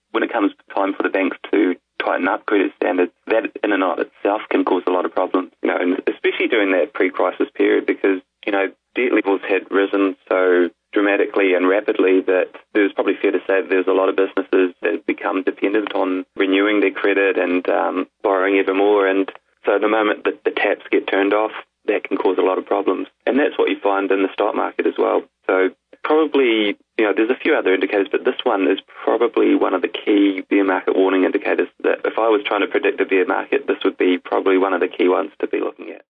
when it comes time for the banks to tighten up credit standards, that in and of itself can cause a lot of problems, and especially during that pre-crisis period, because, debt levels had risen so dramatically and rapidly that it was probably fair to say that there's a lot of businesses that have become dependent on renewing their credit and borrowing ever more. And so the moment that the taps get turned off, that can cause a lot of problems. And that's what you find in the stock market as well. So probably, there's a few other indicators, but this one is probably one of the key bear market warning indicators that if I was trying to predict a bear market, this would be probably one of the key ones to be looking at.